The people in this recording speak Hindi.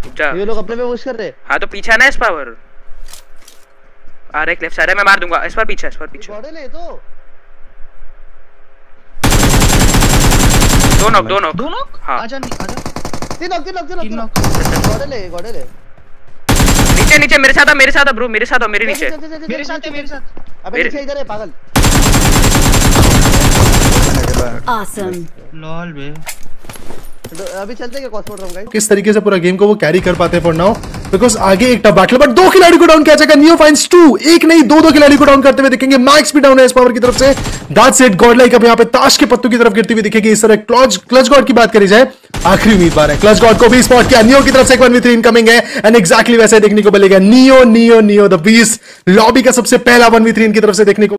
जा। ये लोग अपने पे पुश कर रहे। हाँ तो पीछे ना इस पावर आ रहा है, लेफ्ट साइड है, मैं मार दूंगा। इस पर पीछे, इस पर पीछे गॉडे ले तो दो नॉक। हाँ आजा तीन नॉक गॉडे ले नीचे मेरे साथ ब्रो, मेरे साथ मेरे नीचे। मेरे साथ अबे नीचे इधर है पागल। Awesome. लॉल बे। अभी चलते हैं कॉस्मोड्रोम गाइस। किस तरीके से पूरा गेम को वो कैरी कर पाते हैं फॉर नाउ, बिकॉज आगे एक टफ बैटल, बट 2 खिलाड़ी को डाउन किया जाएगा। नियो फाइंड्स 2, एक नहीं 2 खिलाड़ी को डाउन करते हुए दिखेंगे। मैक्स भी डाउन है इस पावर की तरफ से। दैट्स इट, गॉडलाइक अब यहाँ पे ताश के पत्तों की तरफ गिरती हुई दिखेगी। इस तरह क्लच गॉड की बात करी जाए, आखिरी उम्मीदवार है। क्लच गॉड को भी स्पॉट किया, नियो की तरफ से एक 1v3 इनकमिंग है एंड एक्जैक्टली वैसे देखने को मिलेगा। नियो द बीस्ट लॉबी का सबसे पहला 1v3 की तरफ से देखने को